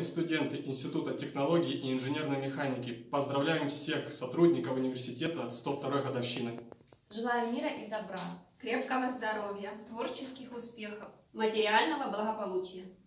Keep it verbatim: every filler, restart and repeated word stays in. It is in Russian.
студенты Института технологий и инженерной механики, поздравляем всех сотрудников университета с сто второй годовщиной. Желаем мира и добра, крепкого здоровья, творческих успехов, материального благополучия.